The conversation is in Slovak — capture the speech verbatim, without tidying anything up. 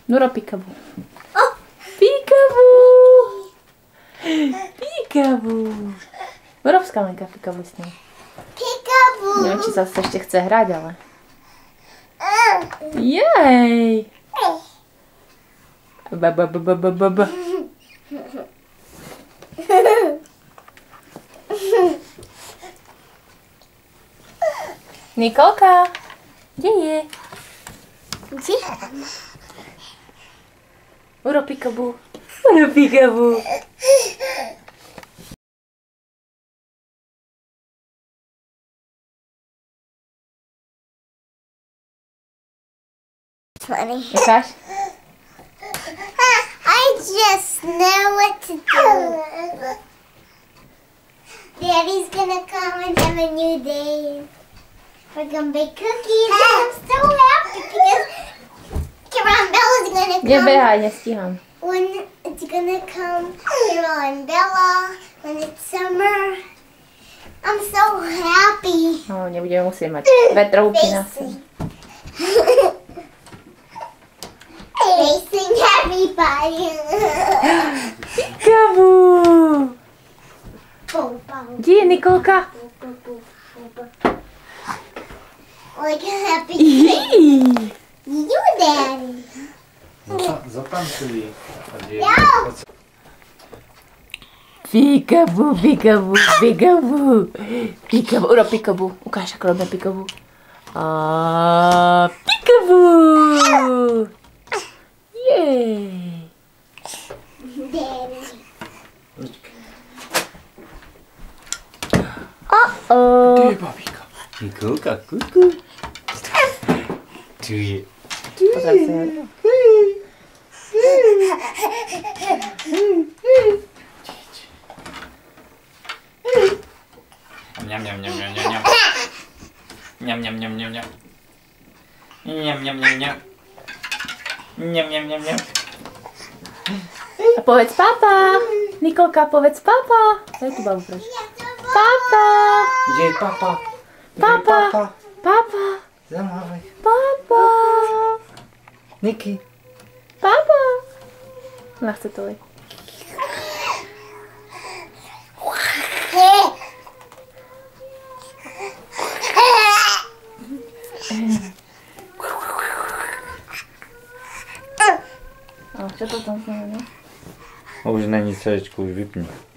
Nuro Peekaboo. Peekaboo! Peekaboo! Urob Skalenka Peekaboo s ním. Peekaboo! Neviem, či zase ešte chce hrať, ale... Jej! Ba, ba, ba, ba, ba, ba, ba. Nikolka, kde je? Kde? Urob Peekaboo. Urob Peekaboo. Funny. Ukáž? I just know what to do. Daddy's gonna come and have a new day. We're gonna bake cookies. And I'm so happy because Caron Bella's gonna come. Nebehaj, nestíham. When it's gonna come, Carol and Bella. When it's summer. I'm so happy. No, nebudeme musieť mať vetrovky na sebe. They sing everybody. Peekaboo! Kde je Nikolka? Like a happy Jí! you, Daddy. Zatancuj. No. Peekaboo, Peekaboo, Peekaboo. Peekaboo, urob Peekaboo. Ukáž, ako robíme Peekaboo. A Peekaboo! Jej! Daddy. Uh-oh. Tu je babíka. Nikolka, kuku. Tu je. Pozdrav si ho. Mňam, mňam, mňam, mňam, mňam. Mňam, mňam, mňam, mňam, mňam. Mňam, mňam, mňam, mňam. Mňam, mňam, mňam, mňam. A povedz papa. Nikolka, povedz papa. Daj tu babu preč. Papa. Kde je papa? Kde je Papa. papa? Papa. Zamávej. Papa. Niky. Papa. Ona chce to leť. A čo to tam znamená? Už není cečku, už vypni.